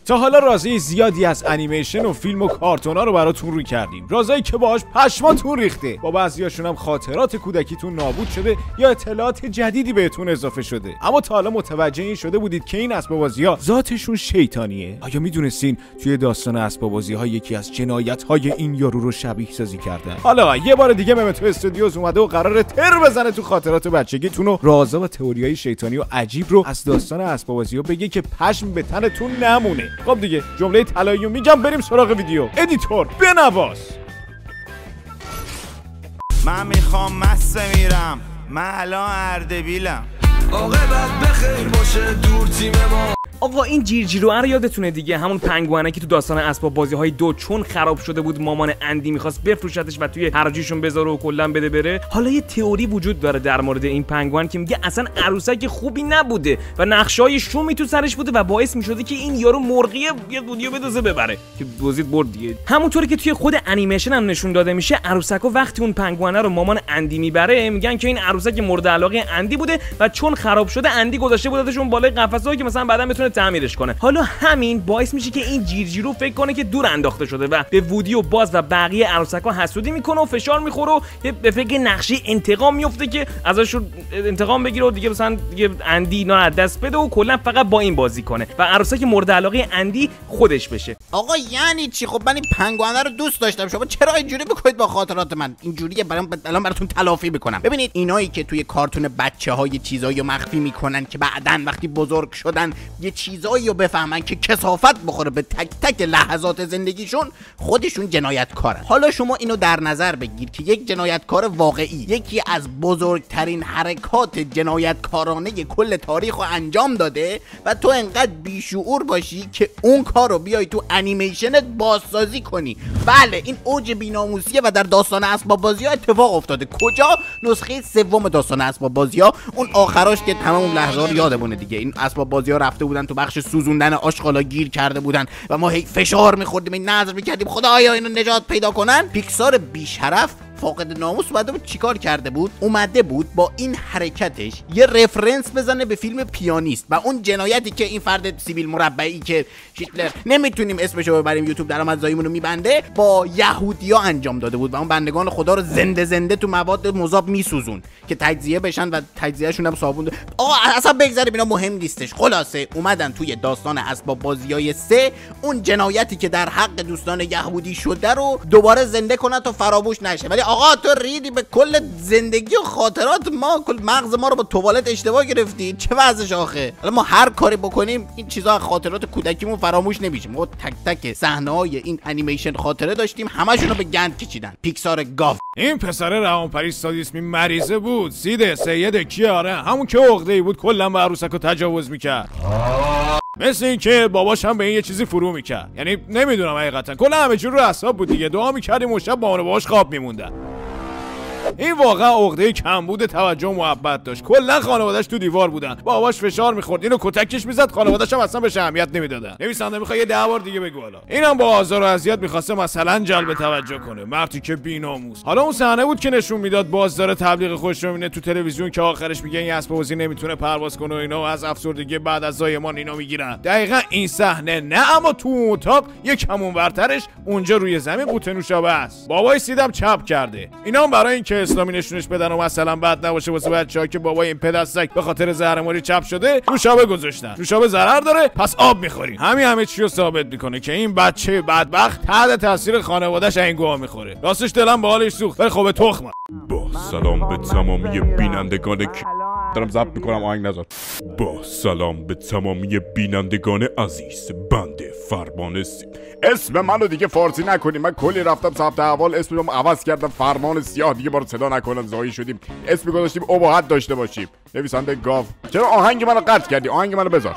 تا حالا رازای زیادی از انیمیشن و فیلم و کارتونا رو براتون رو کردیم، رازایی که باهاش پشماتون ریخته. با بعضیاشون هم خاطرات کودکیتون نابود شده یا اطلاعات جدیدی بهتون اضافه شده. اما تا حالا متوجه این شده بودید که این اسباب بازی‌ها ذاتشون شیطانیه؟ آیا میدونستین توی داستان اسباب بازی‌ها یکی از جنایت‌های این یارو رو شبیه سازی کردن؟ حالا یه بار دیگه ممتو استودیوز اومده و قراره تر بزنه تو خاطرات بچگیتون و رازا و تئوریای شیطانی و عجیب رو از داستان اسباب بازی‌ها بگه که پشم به تنتون نمونه. خب دیگه جمله طلایی رو میگم، بریم سراغ ویدیو. ادیتور بنواز. من میخوام مسته میرم، من الان اردبیلم. عاقبت بخیر باشه دور تیم ما. آقا این جیرجیروه رو یادتونه دیگه، همون پنگوئنه که تو داستان اسباب بازی‌های 2 چون خراب شده بود مامان اندی می‌خواست بفروشتش و توی حراجیشون بذاره و کلا بده بره. حالا یه تئوری وجود داره در مورد این پنگوئن که میگه اصلا عروسک خوبی نبوده و نقشه‌های شومی تو سرش بوده و باعث می‌شده که این یارو مرغی یه ویدیو بدوزه ببره که دوزید برد دیگه. همونطوری که توی خود انیمیشن هم نشون داده میشه، عروسکو وقتی اون پنگوئنه رو مامان اندی میبره میگن که این عروسک مورد علاقه اندی بوده و چون خراب شده اندی گذاشته بودتشون بالای قفسه‌ای که مثلا بعدا بتونه تعمیرش کنه. حالا همین باعث میشه که این جیرجیرو فکر کنه که دور انداخته شده و به وودی و باز و بقیه عروسک‌ها حسودی میکنه و فشار میخوره و به فکر نقشه انتقام میفته که ازشون انتقام بگیره و دیگه مثلا دیگه اندی اینا رو دست بده و کلا فقط با این بازی کنه و عروسک مورد علاقه اندی خودش بشه. آقا یعنی چی؟ خب من این پنگوئنه رو دوست داشتم، شما چرا اینجوری میکنید با خاطرات من؟ اینجوریه الان براتون تلافی میکنم. ببینید اینایی که توی کارتون بچه‌ها چیزایی رو مخفی میکنن که بعداً وقتی بزرگ شدن یه چیزایی رو بفهمن که کثافت بخوره به تک تک لحظات زندگیشون، خودشون جنایتکارن. حالا شما اینو در نظر بگیر که یک جنایتکار واقعی یکی از بزرگترین حرکات جنایتکارانه کل تاریخ رو انجام داده و تو انقدر بیشعور باشی که اون کار رو بیای تو انیمیشنت بازسازی کنی. بله این اوج بی‌ناموسیه و در داستان اسباب بازی‌ها اتفاق افتاده. کجا؟ نسخه سوم داستان اسباب بازی‌ها، اون آخراش که تمام اون لحظه‌ها رو یادمونه دیگه. این اسباب بازی‌ها رفته بودن تو بخش سوزوندن آشغالا گیر کرده بودن و ما هی فشار می‌خوردیم، این نظر می‌کردیم خدایا اینو نجات پیدا کنن. پیکسار بی‌شرف فاقد ناموس اومده بود چیکار کرده بود؟ اومده بود با این حرکتش یه رفرنس بزنه به فیلم پیانیست و اون جنایتی که این فرد سیبیل مربعی که هیتلر نمیتونیم اسمشو ببریم یوتیوب درآمدزاییمون رو میبنده، با یهودیا انجام داده بود و اون بندگان خدا رو زنده زنده تو مواد مذاب میسوزون که تجزیه بشن و تجزیهشون هم صابون. آقا اصلا بگذاریم اینا مهم نیستش. خلاصه اومدن توی داستان اسباب بازیای 3 اون جنایتی که در حق دوستان یهودی شده رو دوباره زنده کنن تا فراموش نشه. ولی آقا تو ریدی به کل زندگی و خاطرات ما، کل مغز ما رو با توالت اشتباه گرفتی. چه وضعش آخه؟ حالا ما هر کاری بکنیم این چیزا خاطرات کودکیمون فراموش نمیشه. ما تک تک صحنه‌های این انیمیشن خاطره داشتیم، همشون رو به گند کشیدن. پیکسار گاف. این پسر روانپریش سادیسمی مریضه بود. سید کیه؟ آره همون که عقده‌ای بود کلا به عروسکو تجاوز میکرد. مثل این که باباش هم به این یه چیزی فرو میکرد. یعنی نمیدونم حقیقتا کلا همه چی رو اعصاب بود دیگه. دعا میکردیم و شب با اون باباش خواب میموندن. این واقعا عقده کمبود توجه و محبت داشت. کلا خانواده‌اش تو دیوار بودن، باباش فشار می‌خورد، اینو کتکش می‌زد، خانواده‌اش هم اصلا بهش اهمیت نمیدادن. نویسنده می‌خواد یه 10 بار دیگه بگو. حالا اینم با آزار و اذیت می‌خواسته مثلا جلب توجه کنه. مردی که بی‌ناموس. حالا اون صحنه بود که نشون میداد باز داره تبلیغ خودش رو می‌بینه تو تلویزیون که آخرش میگه این اسب بازی نمیتونه پرواز کنه و اینا، از افسردگی بعد از زایمان اینا میگیرن. دقیقاً این صحنه نه، اما تو اتاق یک همون ورترش اونجا روی زمین قوطه نوشابه است. بابای سیدم چپ کرده. اینا هم برای اینکه اسلامی نشونش بدن و مثلا بد نباشه واسه بچه‌ها که بابای این پدستک به خاطر زهرماری چپ شده، نوشابه گذاشتن. نوشابه ضرر داره پس آب می‌خورین. همه چی رو ثابت می‌کنه که این بچه بدبخت تحت تاثیر خانواده‌اش این گوه می‌خوره. راستش دلم به حالش سوخت ولی خب تخمه. با سلام به تمامی بینندگان دارم ضبط میکنم آهنگ نذار. با سلام به تمامی بینندگان عزیز، بنده فرمان سیاه. اسم منو دیگه فارسی نکنیم. من کلی رفتم ثبت احوال اسمم عوض کردم، فرمان سیاه دیگه بارو صدا نکنن، زایی شدیم. اسم گذاشتیم اباحت داشته باشیم. نویسنده گاو. چرا آهنگ منو قطع کردی؟ آهنگ منو بذار.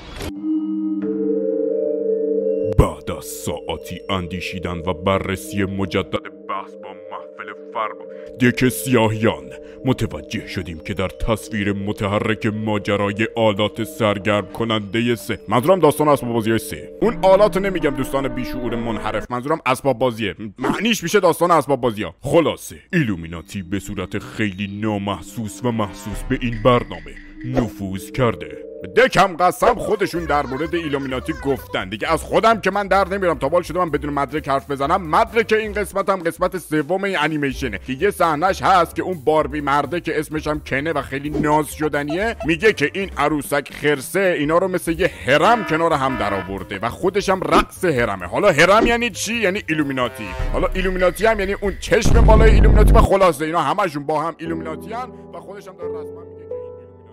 بعد از ساعتی اندیشیدن و بررسی مجدد بحث با محفل فرمان دک سیاهیان، متوجه شدیم که در تصویر متحرک ماجرای آلات سرگرم کننده 3، منظورم داستان اسباب بازی 3، اون آلاتو نمیگم دوستان بیشعور منحرف، منظورم اسباب بازیه، معنیش میشه داستان اسباب بازی‌ها. خلاصه ایلومیناتی به صورت خیلی نامحسوس و محسوس به این برنامه نفوذ کرده. دکم قسم خودشون در مورد ایلومیناتی گفتن دیگه. از خودم که من در نمیرم، تا بال شده من بدون مدرک حرف بزنم. مدرک این قسمت هم قسمت سوم این انیمیشنه که یه صحنه‌اش هست که اون باربی مرده که اسمش هم کنه و خیلی ناز شدنیه میگه که این عروسک خرسه اینا رو مثل یه هرم کنار هم در آورده و خودش هم رقص هرمه. حالا هرم یعنی چی؟ یعنی ایلومیناتی. حالا ایلومیناتی هم یعنی اون چشم بالای ایلومیناتی و خلاصه اینا همشون با هم ایلومیناتیان و خودش هم داره رسما میگه که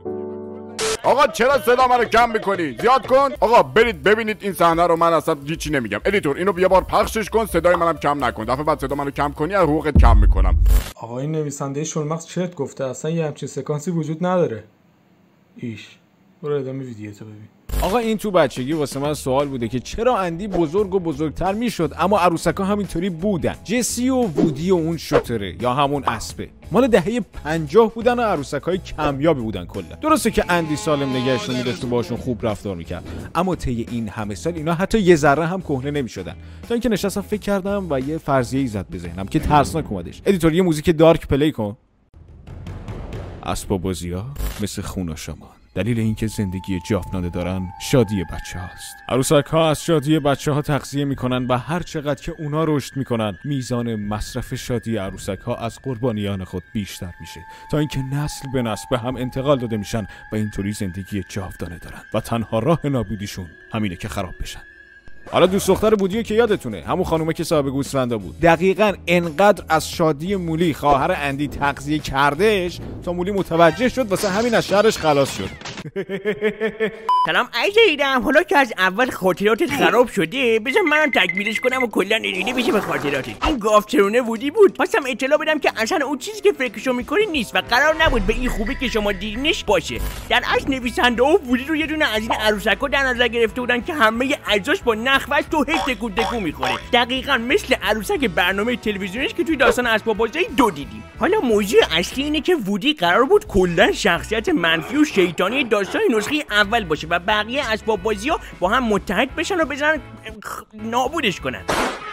آقا چرا صدا منو کم میکنی؟ زیاد کن. آقا برید ببینید این صحنه رو. من اصلا هیچی نمیگم. ادیتور اینو یه بار پخشش کن، صدای منم کم نکن. دفعه بعد صدا منو کم کنی از حقوقت کم میکنم. آقا این نویسنده شلمغز چرت گفته، اصلا یه همچین سکانسی وجود نداره. برو ادامه ویدیو تو ببین. آقا این تو بچگی واسه من سوال بوده که چرا اندی بزرگ و بزرگتر میشد اما عروسکا همینطوری بودن. جسی و وودی و اون شتره یا همون اسبه مال دهه 50 بودن و عروسکای کمیابی بودن کلا. درسته که اندی سالم نگهشون می‌داشت و باشون خوب رفتار میکرد، اما طی این همه سال اینا حتی یه ذره هم کهنه نمیشدن. تا اینکه نشستم فکر کردم و یه فرضیه‌ای زد به ذهنم که ترسناک اومدش. ادیتور یه موزیک دارک پلی کن. اسباب بازی‌ها مثل خون و شمان. دلیل اینکه زندگی جاودانه دارن شادی بچه هاست. عروسک ها از شادی بچه ها تغذیه میکنن و هر چقدر که اونا رشد میکنن میزان مصرف شادی عروسک ها از قربانیان خود بیشتر میشه تا اینکه نسل به نسل به هم انتقال داده میشن و اینطوری زندگی جاودانه دارن و تنها راه نابودیشون همینه که خراب بشن. حالا دوست دختر بودیو که یادتونه، همون خانومه که صاحب گوسفندا بود، دقیقاً انقدر از شادی مولی خواهر اندی تغذیه کردش تا مولی متوجه شد واسه همین از شهرش خلاص شد. سلام عزیزم، حالا که از اول خاطراتت خراب شده بذار منم تکمیلش کنم و کلا ادیده بشه به خاطراتت. این گاوچرونه وودی بود. خواستم اطلاع بدم که اصلا اون چیزی که فکرشو میکنی نیست و قرار نبود به این خوبی که شما دیدینش باشه. در اصل نویسنده و وودی رو یه دونه از این عروسکا در نظر گرفته بودن که همه اجزاش با نخوش تو هی تکون تکون میخوره، دقیقاً مثل عروسک برنامه تلویزیونیش که توی داستان اسباب بازی 2 دیدیم. حالا موضوع اصلی اینه که وودی قرار بود کلا شخصیت منفی و شیطانی داستان نسخه اول باشه و بقیه اسباب بازی‌ها با هم متحد بشن و بزنن نابودش کنن.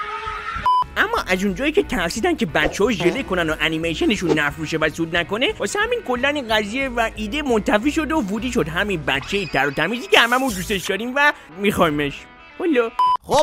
اما از اونجایی که ترسیدن که بچه‌ها ژله کنن و انیمیشنشون نفروشه و سود نکنه، واسه همین کلا این قضیه و ایده منتفی شد و وودی شد همین بچه تر و تمیزی که هممون دوستش داریم و میخوایمش. خب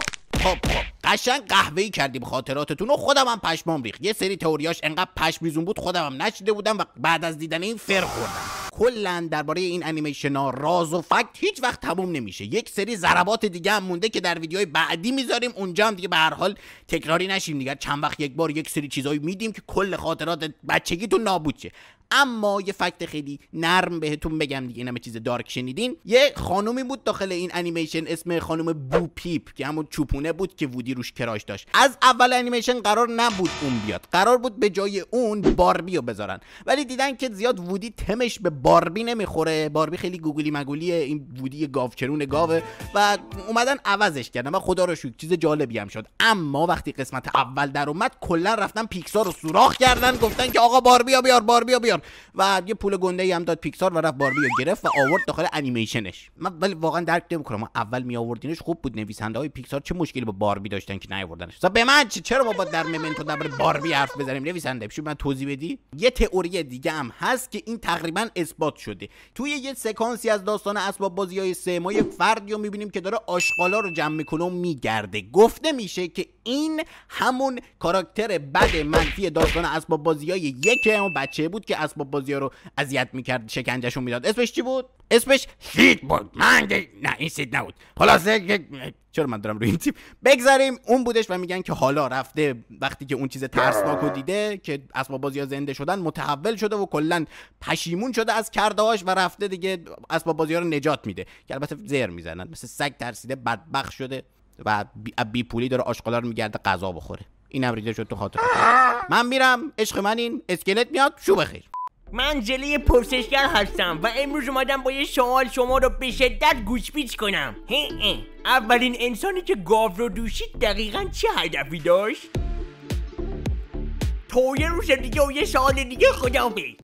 قشنگ قهوه‌ای کردیم خاطراتتون و خودم هم پشمام ریخت. یه سری تئوریاش انقدر پشمریزون بود خودم هم نشیده بودم و بعد از دیدن این فر خوردم. کلا درباره این انیمیشن ها راز و فکت هیچ وقت تموم نمیشه. یک سری ضربات دیگه هم مونده که در ویدیوهای بعدی میذاریم، اونجا هم دیگه به هر حال تکراری نشیم دیگه. چند وقت یک بار یک سری چیزایی میدیم که کل خاطرات بچگیتون نابود شه. اما یه فکت خیلی نرم بهتون بگم دیگه، این همه چیز دارک شنیدین. یه خانومی بود داخل این انیمیشن اسم خانم بو پیپ که همون چوپونه بود که وودی روش کراش داشت. از اول انیمیشن قرار نبود اون بیاد، قرار بود به جای اون باربی رو بذارن، ولی دیدن که زیاد وودی تمش به باربی نمیخوره. باربی خیلی گوگلی مگولیه، این وودی گاوچرون گاوه و اومدن عوضش کردن و خدا رو شکر چیز جالبی هم شد. اما وقتی قسمت اول در اومد کلا رفتن پیکسار رو سوراخ کردن، گفتن که آقا باربی بیار باربی بیار و یه پول گنده‌ای هم داد پیکسار و رفت باربی رو گرفت و آورد داخل انیمیشنش. من ولی واقعا درک نمی‌کنم، اول می آوردینش خوب بود. نویسنده‌های پیکسار چه مشکلی با باربی داشتن که نیاوردنش؟ مثلا به من چرا ما با در ممنتو درباره باربی حرف بزنیم؟ نویسنده شو من توضیح بدی. یه تئوری دیگه هم هست که این تقریبا اثبات شده. توی یه سکانسی از داستان اسباب بازی‌های 3 ما یه فردی رو می‌بینیم که داره آشغالا رو جمع می‌کنه و میگرده. گفته میشه که این همون کاراکتر بد منفی داستان اسباب بازی‌های 1 اون بچه بود که اسباب بازی‌ها رو اذیت می‌کرد، شکنجهشون میداد. اسمش چی بود؟ اسمش سید بود. نه این سید نبود. خلاصه چرا من دارم روی این تیپ بگذاریم اون بودش و میگن که حالا رفته وقتی که اون چیز ترسناکو دیده که اسباب بازی‌ها زنده شدن متحول شده و کلا پشیمون شده از کرده‌هاش و رفته دیگه اسباب بازی‌ها رو نجات میده که البته زهر میزنن، مثل سگ ترسیده بدبخت شده و بی پولی داره آشغالا رو میگرده غذا بخوره. اینم ریده شد تو خاطر. من میرم عشق من این اسکلت میاد شو بخیر. من جلی پرسشگر هستم و امروز اومدم با یه سوال شما رو به شدت گوشپیچ کنم. اولین انسانی که گاو رو دوشید دقیقاً چه هدفی داشت؟ تا یه روز دیگه و یه سوال دیگه خداحافظ.